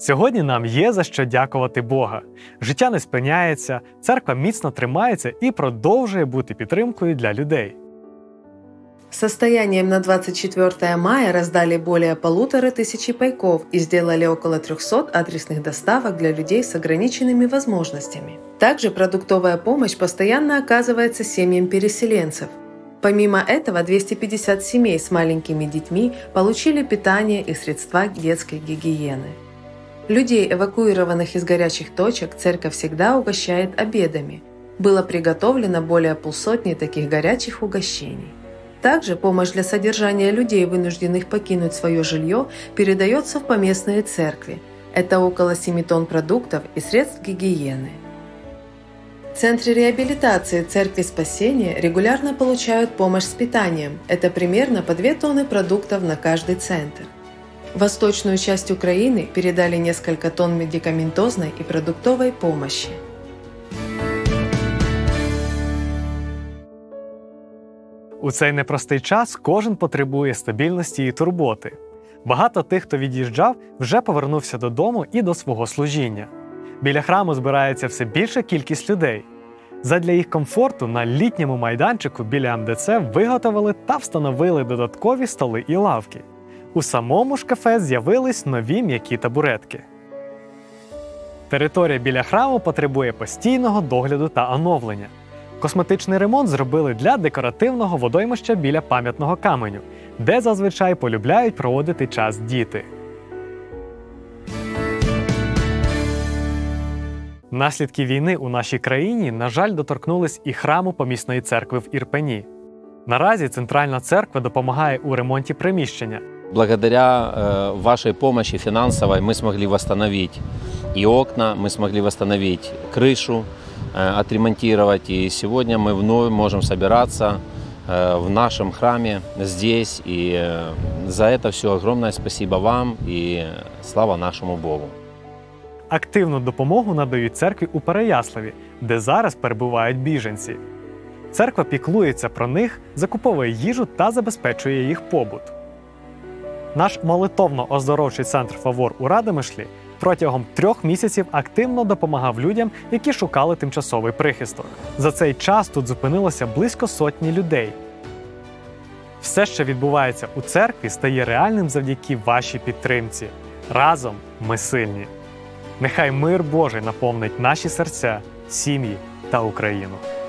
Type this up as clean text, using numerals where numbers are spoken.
Сьогодні нам є за що дякувати Бога. Життя не спиняється, церква міцно тримається і продовжує бути підтримкою для людей. Состоянием на 24 мая раздали более 1500 пайков и сделали около 300 адресных доставок для людей с ограниченными возможностями. Также продуктовая помощь постоянно оказывается семьям переселенцев. Помимо этого, 250 семей с маленькими детьми получили питание и средства детской гигиены. Людей, эвакуированных из горячих точек, церковь всегда угощает обедами. Было приготовлено более 500 таких горячих угощений. Также помощь для содержания людей, вынужденных покинуть свое жилье, передается в поместные церкви. Это около 7 тонн продуктов и средств гигиены. В Центре реабилитации Церкви Спасения регулярно получают помощь с питанием. Это примерно по 2 тонны продуктов на каждый центр. В восточную часть Украины передали несколько тонн медикаментозной и продуктовой помощи. У цей непростий час кожен потребує стабільності і турботи. Багато тих, хто від'їжджав, вже повернувся додому і до свого служіння. Біля храму збирається все більша кількість людей. Задля їх комфорту на літньому майданчику біля МДЦ виготовили та встановили додаткові столи і лавки. У самому ж кафе з'явились нові м'які табуретки. Територія біля храму потребує постійного догляду та оновлення. Косметичний ремонт зробили для декоративного водоймища біля пам'ятного каменю, де зазвичай полюбляють проводити час діти. Наслідки війни у нашій країні, на жаль, доторкнулись і храму помісної церкви в Ірпені. Наразі Центральна церква допомагає у ремонті приміщення. Благодаря вашей помощи финансовой мы смогли восстановить и окна, мы смогли восстановить крышу, отремонтировать. И сегодня мы вновь можем собираться в нашем храме здесь. И за это все огромное спасибо вам и слава нашему Богу. Активну допомогу надають церкві у Переяславі, де зараз перебувають біженці. Церква піклується про них, закуповує їжу та забезпечує їх побут. Наш молитовно-оздоровчий центр «Фавор» у Радомишлі протягом 3 місяців активно допомагав людям, які шукали тимчасовий прихисток. За цей час тут зупинилося близько 100 людей. Все, що відбувається у церкві, стає реальним завдяки вашій підтримці. Разом ми сильні. Нехай мир Божий наповнить наші серця, сім'ї та Україну.